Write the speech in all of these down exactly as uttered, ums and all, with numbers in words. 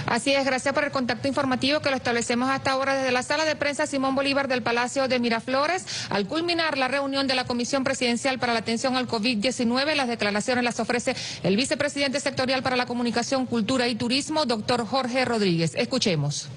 Así es, gracias por el contacto informativo que lo establecemos hasta ahora desde la sala de prensa Simón Bolívar del Palacio de Miraflores. Al culminar la reunión de la Comisión Presidencial para la Atención al COVID diecinueve, las declaraciones las ofrece el vicepresidente sectorial para la Comunicación, Cultura y Turismo, doctor Jorge Rodríguez. Escuchemos.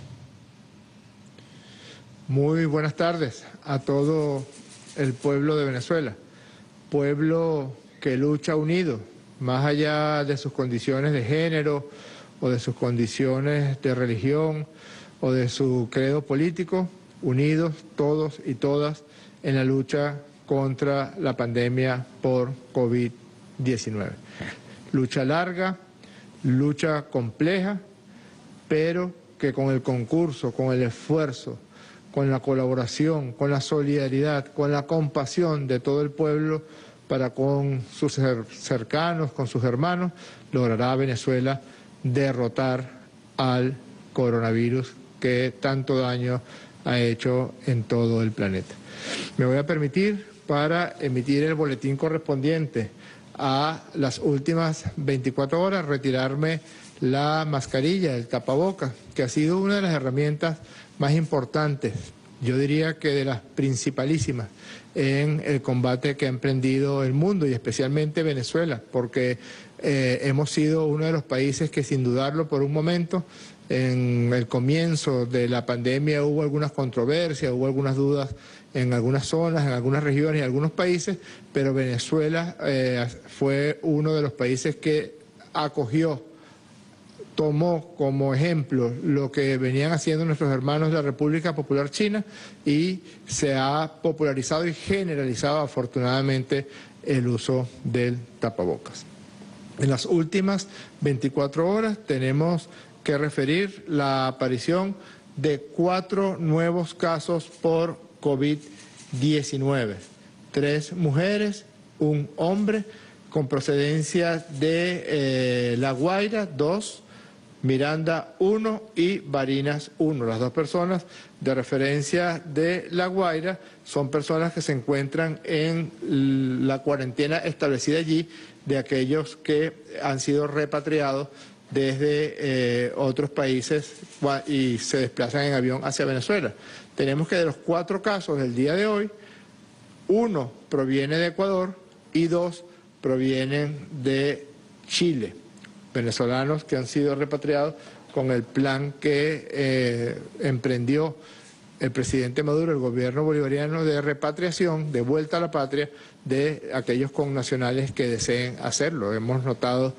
Muy buenas tardes a todo el pueblo de Venezuela, pueblo que lucha unido, más allá de sus condiciones de género o de sus condiciones de religión o de su credo político, unidos todos y todas en la lucha contra la pandemia por COVID diecinueve. Lucha larga, lucha compleja, pero que con el concurso, con el esfuerzo, con la colaboración, con la solidaridad, con la compasión de todo el pueblo para con sus cercanos, con sus hermanos, logrará Venezuela derrotar al coronavirus que tanto daño ha hecho en todo el planeta. Me voy a permitir, para emitir el boletín correspondiente a las últimas veinticuatro horas, retirarme la mascarilla, el tapabocas, que ha sido una de las herramientas más importantes, yo diría que de las principalísimas, en el combate que ha emprendido el mundo y especialmente Venezuela, porque eh, hemos sido uno de los países que, sin dudarlo por un momento, en el comienzo de la pandemia hubo algunas controversias, hubo algunas dudas en algunas zonas, en algunas regiones y en algunos países, pero Venezuela eh, fue uno de los países que acogió, tomó como ejemplo lo que venían haciendo nuestros hermanos de la República Popular China y se ha popularizado y generalizado afortunadamente el uso del tapabocas. En las últimas veinticuatro horas tenemos que referir la aparición de cuatro nuevos casos por COVID diecinueve. Tres mujeres, un hombre con procedencia de eh, La Guaira, dos, Miranda uno y Barinas uno. Las dos personas de referencia de La Guaira son personas que se encuentran en la cuarentena establecida allí de aquellos que han sido repatriados desde eh, otros países y se desplazan en avión hacia Venezuela. Tenemos que de los cuatro casos del día de hoy, uno proviene de Ecuador y dos provienen de Chile. Venezolanos que han sido repatriados con el plan que eh, emprendió el presidente Maduro, el gobierno bolivariano, de repatriación, de vuelta a la patria de aquellos connacionales que deseen hacerlo. Hemos notado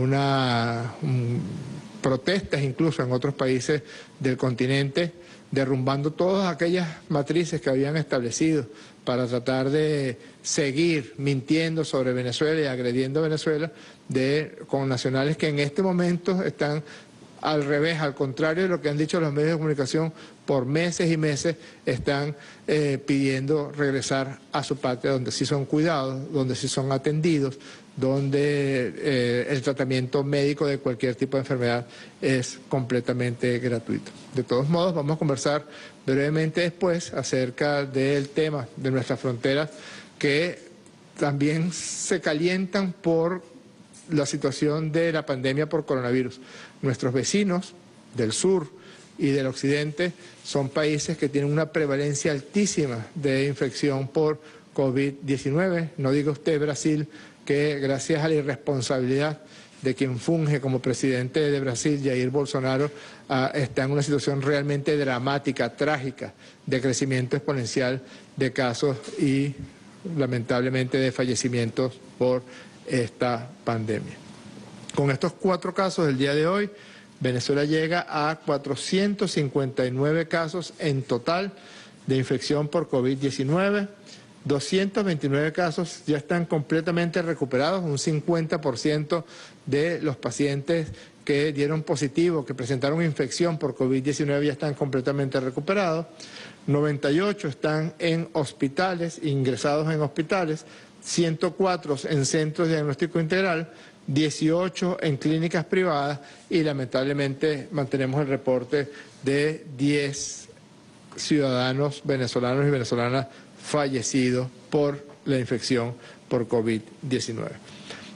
una un, protestas incluso en otros países del continente, derrumbando todas aquellas matrices que habían establecido para tratar de seguir mintiendo sobre Venezuela y agrediendo a Venezuela de connacionales que en este momento están al revés, al contrario de lo que han dicho los medios de comunicación, por meses y meses están eh, pidiendo regresar a su patria, donde sí son cuidados, donde sí son atendidos, donde eh, el tratamiento médico de cualquier tipo de enfermedad es completamente gratuito. De todos modos, vamos a conversar brevemente después acerca del tema de nuestras fronteras, que también se calientan por la situación de la pandemia por coronavirus. Nuestros vecinos del sur y del occidente son países que tienen una prevalencia altísima de infección por COVID diecinueve. No diga usted Brasil, que gracias a la irresponsabilidad de quien funge como presidente de Brasil, Jair Bolsonaro, uh, está en una situación realmente dramática, trágica, de crecimiento exponencial de casos y lamentablemente de fallecimientos por esta pandemia. Con estos cuatro casos del día de hoy, Venezuela llega a cuatrocientos cincuenta y nueve casos en total de infección por COVID diecinueve. doscientos veintinueve casos ya están completamente recuperados, un cincuenta por ciento de los pacientes que dieron positivo, que presentaron infección por COVID diecinueve ya están completamente recuperados. noventa y ocho están en hospitales, ingresados en hospitales, ciento cuatro en centros de diagnóstico integral, dieciocho en clínicas privadas y lamentablemente mantenemos el reporte de diez ciudadanos venezolanos y venezolanas fallecidos por la infección por COVID diecinueve.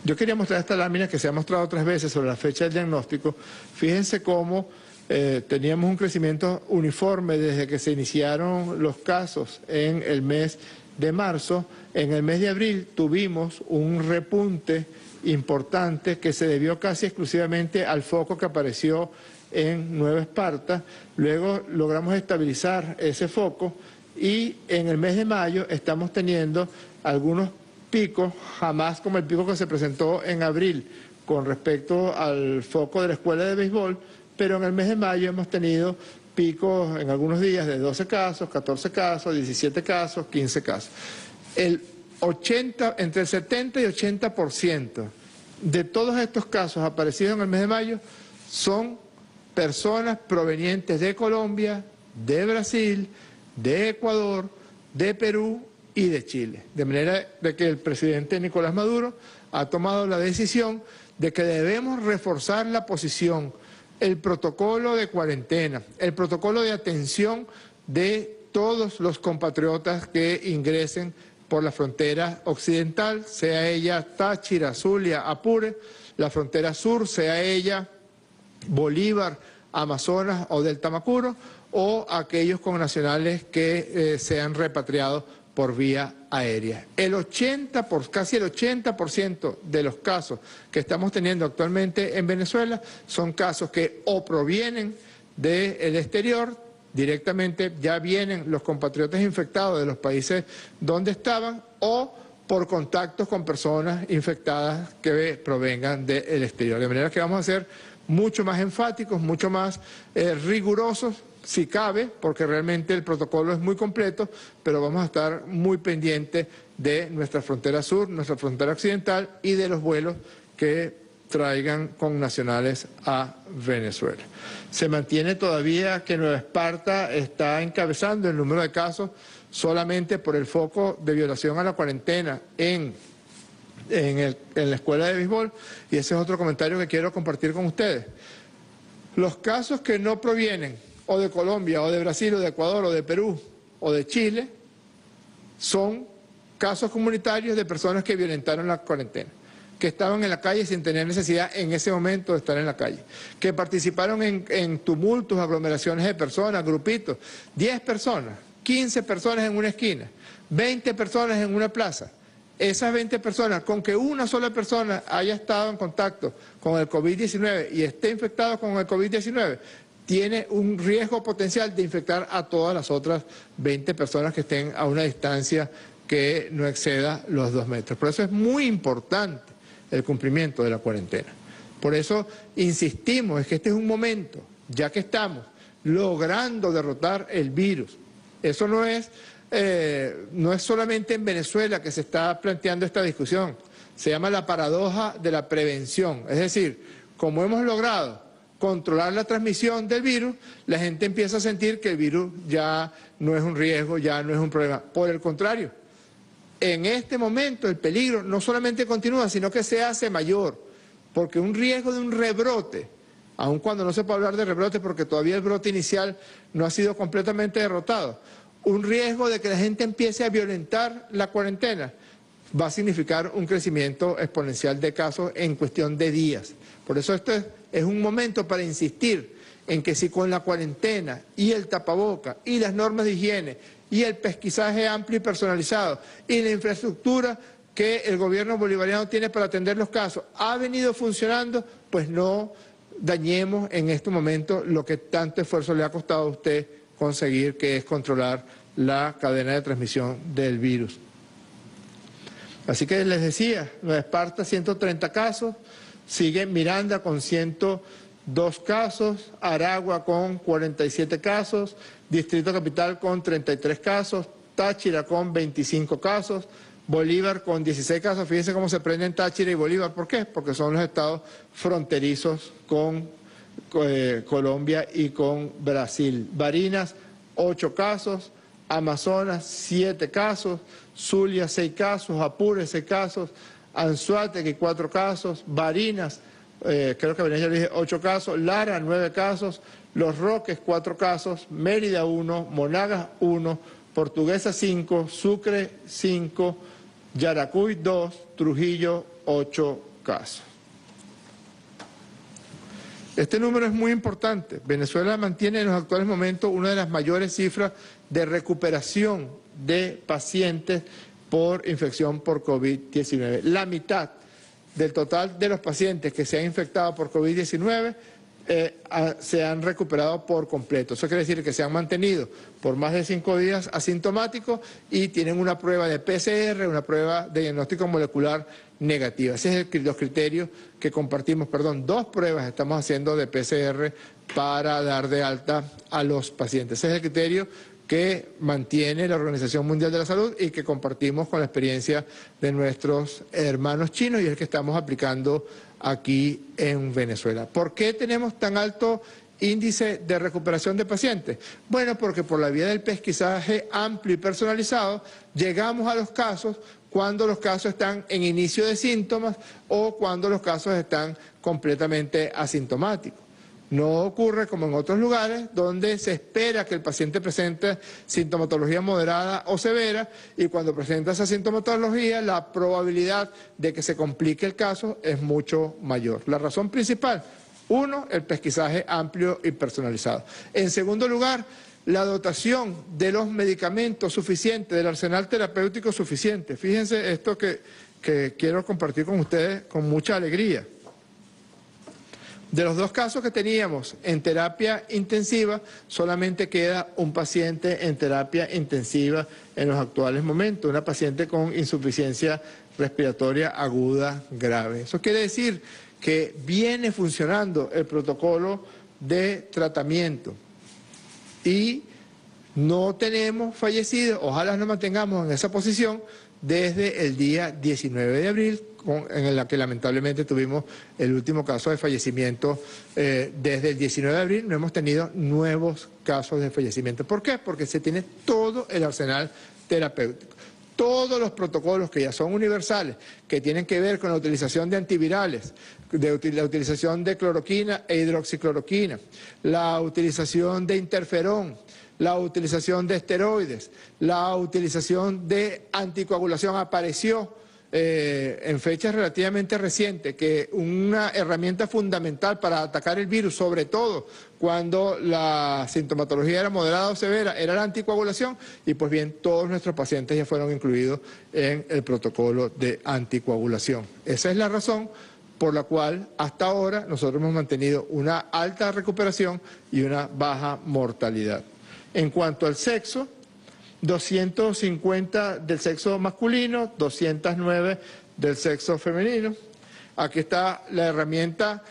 Yo quería mostrar esta lámina que se ha mostrado otras veces sobre la fecha del diagnóstico. Fíjense cómo eh, teníamos un crecimiento uniforme desde que se iniciaron los casos en el mes de marzo. En el mes de abril tuvimos un repunte importante que se debió casi exclusivamente al foco que apareció en Nueva Esparta. Luego logramos estabilizar ese foco y en el mes de mayo estamos teniendo algunos picos, jamás como el pico que se presentó en abril con respecto al foco de la escuela de béisbol, pero en el mes de mayo hemos tenido picos en algunos días de doce casos, catorce casos, diecisiete casos, quince casos. El ochenta, entre el setenta y ochenta por ciento de todos estos casos aparecidos en el mes de mayo son personas provenientes de Colombia, de Brasil, de Ecuador, de Perú y de Chile. De manera de que el presidente Nicolás Maduro ha tomado la decisión de que debemos reforzar la posición, el protocolo de cuarentena, el protocolo de atención de todos los compatriotas que ingresen por la frontera occidental, sea ella Táchira, Zulia, Apure, la frontera sur, sea ella Bolívar, Amazonas o del Tamacuro, o aquellos connacionales que eh, sean repatriados por vía aérea. El ochenta por, casi el ochenta por ciento de los casos que estamos teniendo actualmente en Venezuela son casos que o provienen del exterior, directamente ya vienen los compatriotas infectados de los países donde estaban, o por contactos con personas infectadas que provengan del exterior. De manera que vamos a ser mucho más enfáticos, mucho más eh, rigurosos, si cabe, porque realmente el protocolo es muy completo, pero vamos a estar muy pendientes de nuestra frontera sur, nuestra frontera occidental y de los vuelos que traigan con nacionales a Venezuela. Se mantiene todavía que Nueva Esparta está encabezando el número de casos solamente por el foco de violación a la cuarentena en, en, el, en la escuela de béisbol, y ese es otro comentario que quiero compartir con ustedes. Los casos que no provienen o de Colombia, o de Brasil, o de Ecuador, o de Perú, o de Chile, son casos comunitarios de personas que violentaron la cuarentena, que estaban en la calle sin tener necesidad en ese momento de estar en la calle, que participaron en, en tumultos, aglomeraciones de personas, grupitos, diez personas, quince personas en una esquina, veinte personas en una plaza. Esas veinte personas, con que una sola persona haya estado en contacto con el COVID diecinueve y esté infectado con el COVID diecinueve, tiene un riesgo potencial de infectar a todas las otras veinte personas que estén a una distancia que no exceda los dos metros. Por eso es muy importante el cumplimiento de la cuarentena. Por eso insistimos, es que este es un momento, ya que estamos logrando derrotar el virus. Eso no es, eh, no es solamente en Venezuela que se está planteando esta discusión. Se llama la paradoja de la prevención. Es decir, como hemos logrado controlar la transmisión del virus, la gente empieza a sentir que el virus ya no es un riesgo, ya no es un problema. Por el contrario, en este momento el peligro no solamente continúa, sino que se hace mayor, porque un riesgo de un rebrote, aun cuando no se puede hablar de rebrote porque todavía el brote inicial no ha sido completamente derrotado, un riesgo de que la gente empiece a violentar la cuarentena, va a significar un crecimiento exponencial de casos en cuestión de días. Por eso esto es, es un momento para insistir en que si con la cuarentena y el tapaboca y las normas de higiene y el pesquisaje amplio y personalizado y la infraestructura que el gobierno bolivariano tiene para atender los casos ha venido funcionando, pues no dañemos en este momento lo que tanto esfuerzo le ha costado a usted conseguir, que es controlar la cadena de transmisión del virus. Así que les decía, Nueva Esparta ciento treinta casos, sigue Miranda con ciento dos casos, Aragua con cuarenta y siete casos, Distrito Capital con treinta y tres casos, Táchira con veinticinco casos, Bolívar con dieciséis casos. Fíjense cómo se prenden Táchira y Bolívar. ¿Por qué? Porque son los estados fronterizos con eh, Colombia y con Brasil. Barinas, ocho casos, Amazonas, siete casos, Zulia, seis casos, Apure, seis casos, Anzoátegui, cuatro casos, Barinas, eh, creo que Barinas ya le dije, ocho casos, Lara, nueve casos, Los Roques, cuatro casos, Mérida, uno, Monagas, uno, Portuguesa, cinco, Sucre, cinco, Yaracuy, dos, Trujillo, ocho casos. Este número es muy importante. Venezuela mantiene en los actuales momentos una de las mayores cifras de recuperación de pacientes por infección por COVID diecinueve. La mitad del total de los pacientes que se han infectado por COVID diecinueve eh, a, se han recuperado por completo. Eso quiere decir que se han mantenido por más de cinco días asintomáticos y tienen una prueba de P C R, una prueba de diagnóstico molecular negativa. Ese es el, los criterios que compartimos, perdón, dos pruebas estamos haciendo de P C R para dar de alta a los pacientes. Ese es el criterio que mantiene la Organización Mundial de la Salud y que compartimos con la experiencia de nuestros hermanos chinos y el que estamos aplicando aquí en Venezuela. ¿Por qué tenemos tan alto índice de recuperación de pacientes? Bueno, porque por la vía del pesquisaje amplio y personalizado llegamos a los casos cuando los casos están en inicio de síntomas o cuando los casos están completamente asintomáticos. No ocurre como en otros lugares donde se espera que el paciente presente sintomatología moderada o severa y cuando presenta esa sintomatología la probabilidad de que se complique el caso es mucho mayor. La razón principal, uno, el pesquisaje amplio y personalizado. En segundo lugar, la dotación de los medicamentos suficientes, del arsenal terapéutico suficiente. Fíjense esto que, que quiero compartir con ustedes con mucha alegría. De los dos casos que teníamos en terapia intensiva, solamente queda un paciente en terapia intensiva en los actuales momentos, una paciente con insuficiencia respiratoria aguda grave. Eso quiere decir que viene funcionando el protocolo de tratamiento y no tenemos fallecidos, ojalá nos mantengamos en esa posición desde el día diecinueve de abril, con, en la que lamentablemente tuvimos el último caso de fallecimiento. Eh, desde el diecinueve de abril no hemos tenido nuevos casos de fallecimiento. ¿Por qué? Porque se tiene todo el arsenal terapéutico. Todos los protocolos que ya son universales, que tienen que ver con la utilización de antivirales, de la utilización de cloroquina e hidroxicloroquina, la utilización de interferón, la utilización de esteroides, la utilización de anticoagulación apareció eh, en fechas relativamente recientes, que una herramienta fundamental para atacar el virus, sobre todo cuando la sintomatología era moderada o severa, era la anticoagulación, y pues bien, todos nuestros pacientes ya fueron incluidos en el protocolo de anticoagulación. Esa es la razón por la cual hasta ahora nosotros hemos mantenido una alta recuperación y una baja mortalidad. En cuanto al sexo, doscientos cincuenta del sexo masculino, doscientos nueve del sexo femenino. Aquí está la herramienta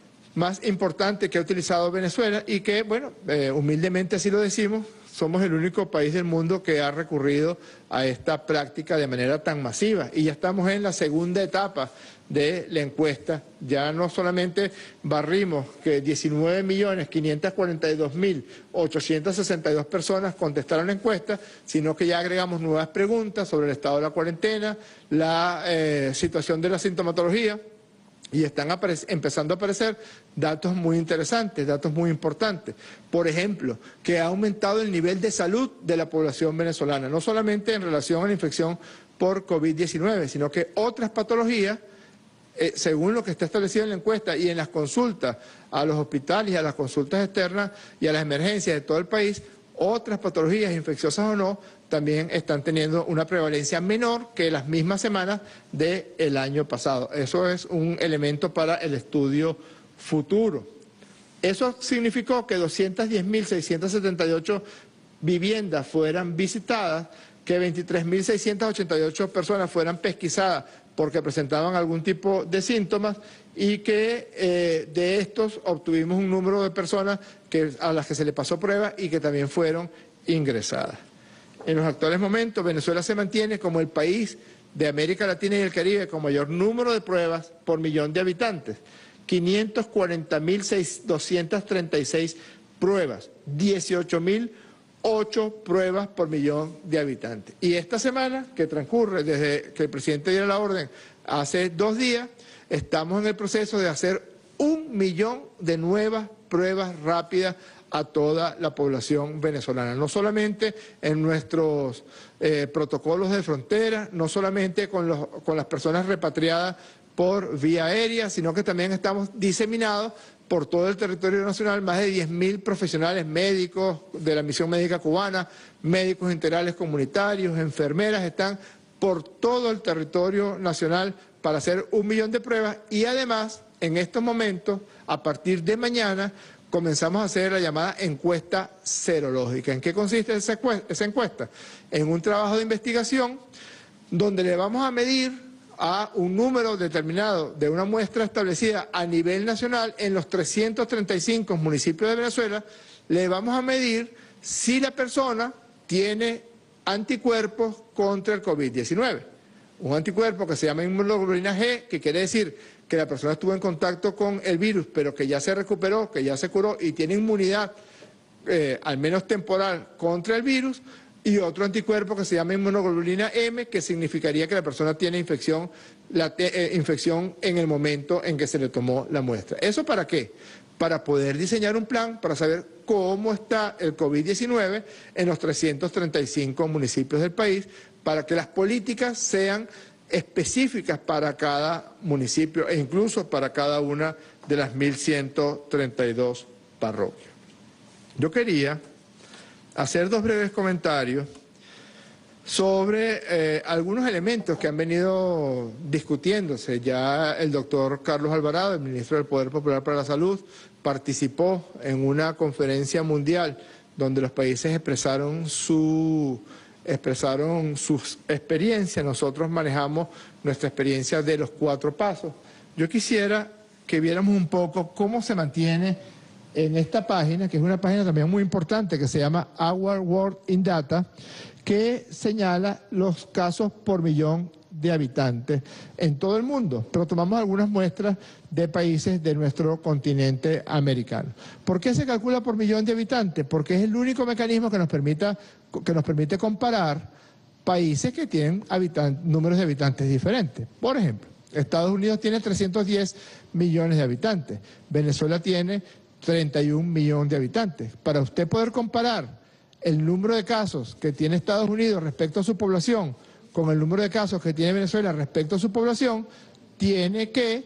más importante que ha utilizado Venezuela y que, bueno, eh, humildemente así lo decimos, somos el único país del mundo que ha recurrido a esta práctica de manera tan masiva. Y ya estamos en la segunda etapa de la encuesta. Ya no solamente barrimos que diecinueve millones quinientos cuarenta y dos mil ochocientas sesenta y dos personas contestaron la encuesta, sino que ya agregamos nuevas preguntas sobre el estado de la cuarentena, la eh, situación de la sintomatología. Y están empezando a aparecer datos muy interesantes, datos muy importantes. Por ejemplo, que ha aumentado el nivel de salud de la población venezolana, no solamente en relación a la infección por COVID diecinueve, sino que otras patologías, eh, según lo que está establecido en la encuesta y en las consultas a los hospitales y a las consultas externas y a las emergencias de todo el país, otras patologías infecciosas o no, también están teniendo una prevalencia menor que las mismas semanas del año pasado. Eso es un elemento para el estudio futuro. Eso significó que doscientas diez mil seiscientas setenta y ocho viviendas fueran visitadas, que veintitrés mil seiscientas ochenta y ocho personas fueran pesquisadas porque presentaban algún tipo de síntomas y que eh, de estos obtuvimos un número de personas que, a las que se le pasó prueba y que también fueron ingresadas. En los actuales momentos, Venezuela se mantiene como el país de América Latina y el Caribe con mayor número de pruebas por millón de habitantes. quinientos cuarenta mil doscientas treinta y seis pruebas, dieciocho mil ocho pruebas por millón de habitantes. Y esta semana, que transcurre desde que el presidente diera la orden hace dos días, estamos en el proceso de hacer un millón de nuevas pruebas rápidas a toda la población venezolana, no solamente en nuestros eh, protocolos de frontera, no solamente con, los, con las personas repatriadas por vía aérea, sino que también estamos diseminados por todo el territorio nacional, más de diez mil profesionales médicos de la Misión Médica Cubana, médicos integrales comunitarios, enfermeras, están por todo el territorio nacional para hacer un millón de pruebas y además, en estos momentos, a partir de mañana, comenzamos a hacer la llamada encuesta serológica. ¿En qué consiste esa encuesta? En un trabajo de investigación donde le vamos a medir a un número determinado de una muestra establecida a nivel nacional en los trescientos treinta y cinco municipios de Venezuela, le vamos a medir si la persona tiene anticuerpos contra el COVID diecinueve. Un anticuerpo que se llama inmunoglobulina G, que quiere decir que la persona estuvo en contacto con el virus, pero que ya se recuperó, que ya se curó y tiene inmunidad, eh, al menos temporal, contra el virus, y otro anticuerpo que se llama inmunoglobulina M, que significaría que la persona tiene infección, la, eh, infección en el momento en que se le tomó la muestra. ¿Eso para qué? Para poder diseñar un plan para saber cómo está el COVID diecinueve en los trescientos treinta y cinco municipios del país, para que las políticas sean específicas para cada municipio e incluso para cada una de las mil ciento treinta y dos parroquias. Yo quería hacer dos breves comentarios sobre eh, algunos elementos que han venido discutiéndose. Ya el doctor Carlos Alvarado, el ministro del Poder Popular para la Salud, participó en una conferencia mundial donde los países expresaron su... expresaron sus experiencias. Nosotros manejamos nuestra experiencia de los cuatro pasos. Yo quisiera que viéramos un poco cómo se mantiene en esta página, que es una página también muy importante, que se llama Our World in Data, que señala los casos por millón de habitantes en todo el mundo, pero tomamos algunas muestras de países de nuestro continente americano. ¿Por qué se calcula por millón de habitantes? Porque es el único mecanismo que nos permita, que nos permite comparar países que tienen habitantes, números de habitantes diferentes. Por ejemplo, Estados Unidos tiene trescientos diez millones de habitantes, Venezuela tiene treinta y un millones de habitantes. Para usted poder comparar el número de casos que tiene Estados Unidos respecto a su población con el número de casos que tiene Venezuela respecto a su población, tiene que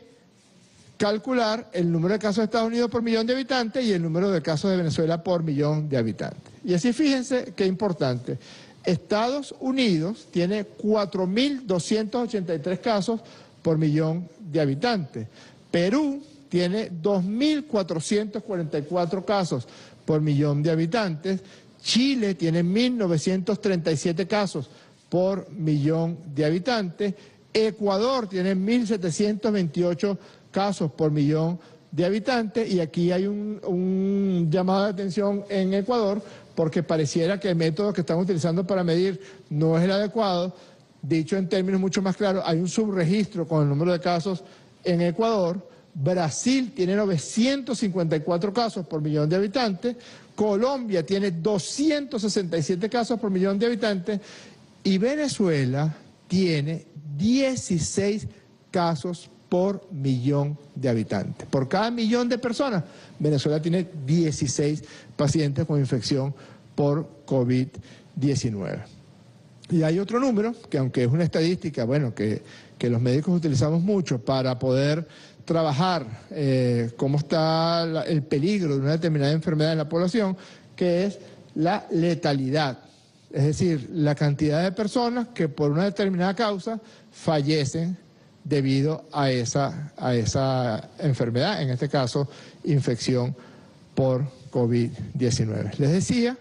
calcular el número de casos de Estados Unidos por millón de habitantes y el número de casos de Venezuela por millón de habitantes. Y así fíjense qué importante. Estados Unidos tiene cuatro mil doscientos ochenta y tres casos por millón de habitantes. Perú tiene dos mil cuatrocientos cuarenta y cuatro casos por millón de habitantes. Chile tiene mil novecientos treinta y siete casos por millón de habitantes. Ecuador tiene mil setecientos veintiocho casos por millón de habitantes. Y aquí hay un, un llamado de atención en Ecuador, porque pareciera que el método que están utilizando para medir no es el adecuado. Dicho en términos mucho más claros, hay un subregistro con el número de casos en Ecuador. Brasil tiene novecientos cincuenta y cuatro casos por millón de habitantes, Colombia tiene doscientos sesenta y siete casos por millón de habitantes y Venezuela tiene dieciséis casos por millón de habitantes. Por cada millón de personas, Venezuela tiene dieciséis pacientes con infección por COVID diecinueve. Y hay otro número, que aunque es una estadística, bueno, que, que los médicos utilizamos mucho para poder trabajar eh, cómo está la, el peligro de una determinada enfermedad en la población, que es la letalidad. Es decir, la cantidad de personas que por una determinada causa fallecen debido a esa, a esa enfermedad, en este caso, infección por COVID diecinueve. Les decía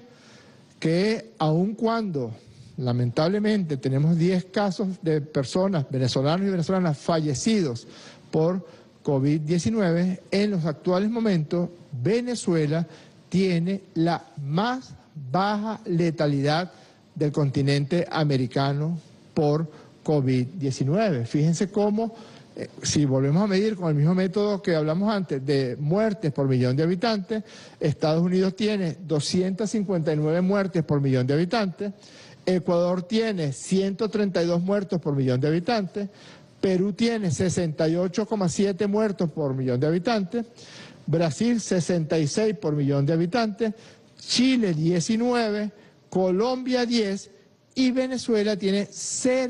que aun cuando lamentablemente tenemos diez casos de personas, venezolanos y venezolanas, fallecidos por COVID diecinueve, en los actuales momentos Venezuela tiene la más baja letalidad del continente americano por COVID diecinueve. Fíjense cómo, eh, si volvemos a medir con el mismo método que hablamos antes, de muertes por millón de habitantes, Estados Unidos tiene doscientas cincuenta y nueve muertes por millón de habitantes, Ecuador tiene ciento treinta y dos muertos por millón de habitantes, Perú tiene sesenta y ocho coma siete muertos por millón de habitantes, Brasil sesenta y seis por millón de habitantes, Chile diecinueve, Colombia diez y Venezuela tiene cero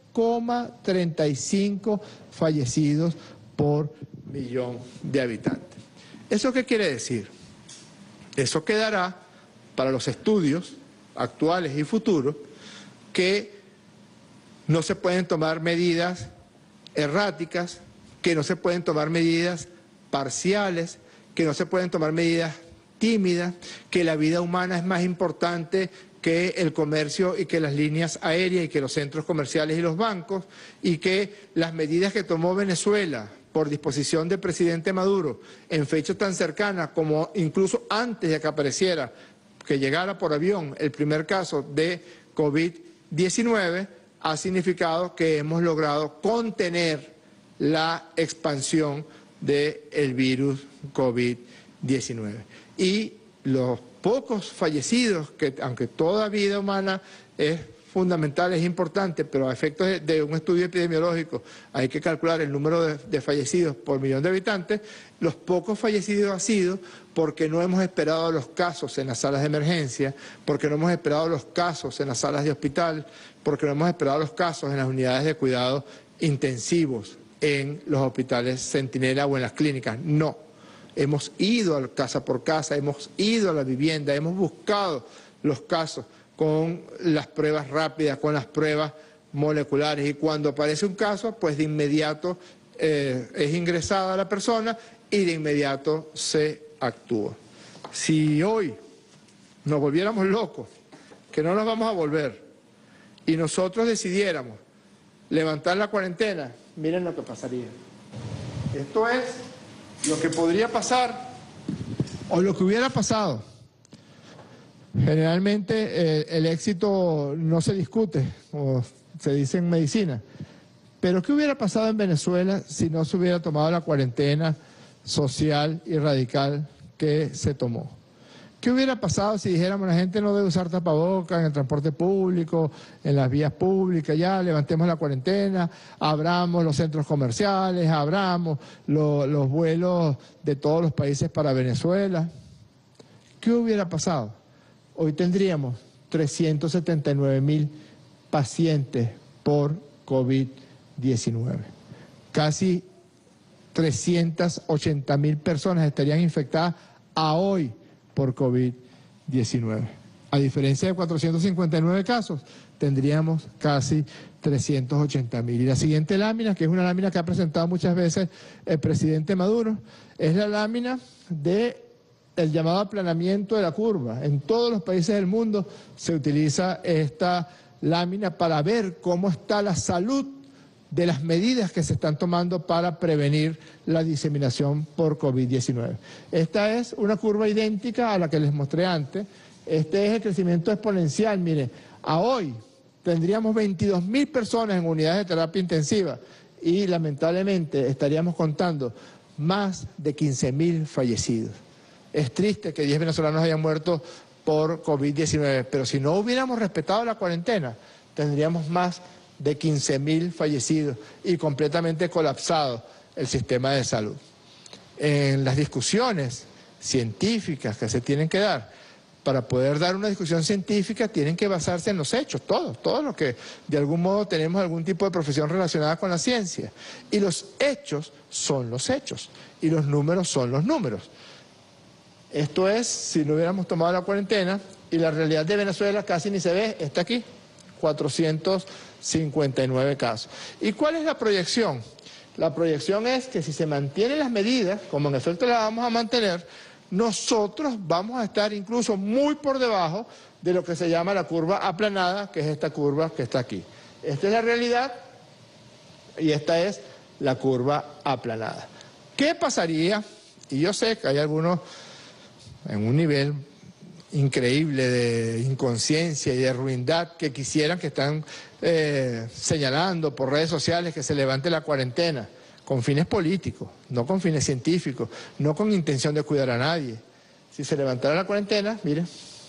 coma treinta y cinco fallecidos por millón de habitantes. ¿Eso qué quiere decir? Eso quedará para los estudios actuales y futuros que no se pueden tomar medidas erráticas, que no se pueden tomar medidas parciales, que no se pueden tomar medidas tímidas, que la vida humana es más importante que el comercio y que las líneas aéreas y que los centros comerciales y los bancos, y que las medidas que tomó Venezuela por disposición del presidente Maduro en fecha tan cercana como incluso antes de que apareciera, que llegara por avión el primer caso de COVID diecinueve, ha significado que hemos logrado contener la expansión del virus COVID diecinueve. Y los pocos fallecidos, que aunque toda vida humana es fundamental, es importante, pero a efectos de, de un estudio epidemiológico hay que calcular el número de, de fallecidos por millón de habitantes, los pocos fallecidos ha sido porque no hemos esperado los casos en las salas de emergencia, porque no hemos esperado los casos en las salas de hospital, porque no hemos esperado los casos en las unidades de cuidados intensivos en los hospitales Centinela o en las clínicas. No, hemos ido a casa por casa, hemos ido a la vivienda, hemos buscado los casos con las pruebas rápidas, con las pruebas moleculares, y cuando aparece un caso, pues de inmediato eh, es ingresada la persona y de inmediato se actúa. Si hoy nos volviéramos locos, que no nos vamos a volver, y nosotros decidiéramos levantar la cuarentena, miren lo que pasaría. Esto es lo que podría pasar o lo que hubiera pasado. Generalmente eh, el éxito no se discute, como se dice en medicina. Pero ¿qué hubiera pasado en Venezuela si no se hubiera tomado la cuarentena social y radical que se tomó? ¿Qué hubiera pasado si dijéramos la gente no debe usar tapabocas en el transporte público, en las vías públicas, ya levantemos la cuarentena, abramos los centros comerciales, abramos lo, los vuelos de todos los países para Venezuela? ¿Qué hubiera pasado? Hoy tendríamos trescientos setenta y nueve mil pacientes por COVID diecinueve. Casi trescientas ochenta mil personas estarían infectadas a hoy por COVID diecinueve. A diferencia de cuatrocientos cincuenta y nueve casos, tendríamos casi trescientos ochenta mil. Y la siguiente lámina, que es una lámina que ha presentado muchas veces el presidente Maduro, es la lámina de el llamado aplanamiento de la curva. En todos los países del mundo se utiliza esta lámina para ver cómo está la salud de las medidas que se están tomando para prevenir la diseminación por COVID diecinueve. Esta es una curva idéntica a la que les mostré antes. Este es el crecimiento exponencial. Mire, a hoy tendríamos veintidós mil personas en unidades de terapia intensiva y lamentablemente estaríamos contando más de quince mil fallecidos. Es triste que diez venezolanos hayan muerto por COVID diecinueve, pero si no hubiéramos respetado la cuarentena, tendríamos más de quince mil fallecidos y completamente colapsado el sistema de salud. En las discusiones científicas que se tienen que dar, para poder dar una discusión científica tienen que basarse en los hechos, todos, todos los que de algún modo tenemos algún tipo de profesión relacionada con la ciencia. Y los hechos son los hechos y los números son los números. Esto es, si no hubiéramos tomado la cuarentena, y la realidad de Venezuela casi ni se ve, está aquí, cuatrocientos cincuenta y nueve casos. ¿Y cuál es la proyección? La proyección es que si se mantienen las medidas, como en efecto las vamos a mantener, nosotros vamos a estar incluso muy por debajo de lo que se llama la curva aplanada, que es esta curva que está aquí. Esta es la realidad y esta es la curva aplanada. ¿Qué pasaría? Y yo sé que hay algunos en un nivel increíble de inconsciencia y de ruindad que quisieran, que están eh, señalando por redes sociales que se levante la cuarentena con fines políticos, no con fines científicos, no con intención de cuidar a nadie. Si se levantara la cuarentena, miren,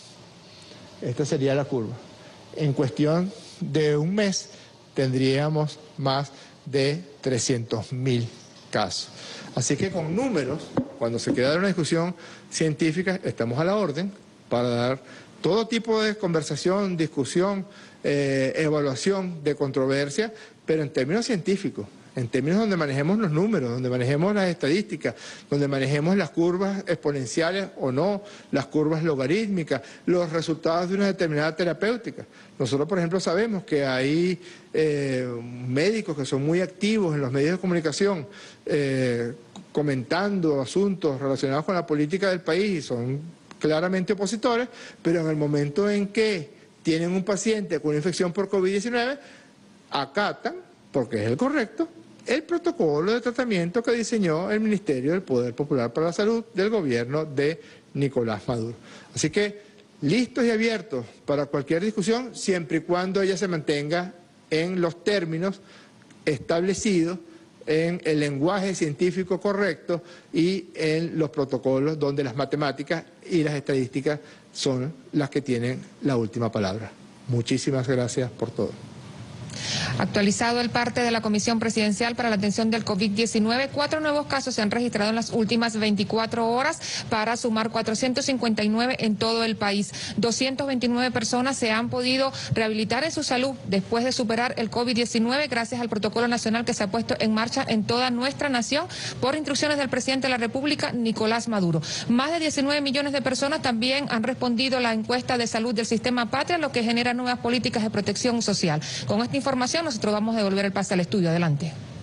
esta sería la curva. En cuestión de un mes tendríamos más de trescientos mil casos. Así que con números, cuando se queda una discusión científica, estamos a la orden para dar todo tipo de conversación, discusión, eh, evaluación de controversia, pero en términos científicos, en términos donde manejemos los números, donde manejemos las estadísticas, donde manejemos las curvas exponenciales o no, las curvas logarítmicas, los resultados de una determinada terapéutica. Nosotros, por ejemplo, sabemos que hay eh, médicos que son muy activos en los medios de comunicación, eh, comentando asuntos relacionados con la política del país y son claramente opositores, pero en el momento en que tienen un paciente con una infección por COVID diecinueve, acatan, porque es el correcto, el protocolo de tratamiento que diseñó el Ministerio del Poder Popular para la Salud del gobierno de Nicolás Maduro. Así que listos y abiertos para cualquier discusión, siempre y cuando ella se mantenga en los términos establecidos, en el lenguaje científico correcto y en los protocolos donde las matemáticas y las estadísticas son las que tienen la última palabra. Muchísimas gracias por todo. Actualizado el parte de la Comisión Presidencial para la Atención del COVID diecinueve, cuatro nuevos casos se han registrado en las últimas veinticuatro horas para sumar cuatrocientos cincuenta y nueve en todo el país. doscientas veintinueve personas se han podido rehabilitar en su salud después de superar el COVID diecinueve gracias al protocolo nacional que se ha puesto en marcha en toda nuestra nación por instrucciones del presidente de la República, Nicolás Maduro. Más de diecinueve millones de personas también han respondido a la encuesta de salud del Sistema Patria, lo que genera nuevas políticas de protección social. Con esta información nosotros vamos a devolver el pase al estudio. Adelante.